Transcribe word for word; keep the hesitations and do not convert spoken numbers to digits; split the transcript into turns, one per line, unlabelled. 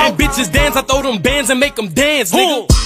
And bitches dance, I throw them bands and make them dance, nigga.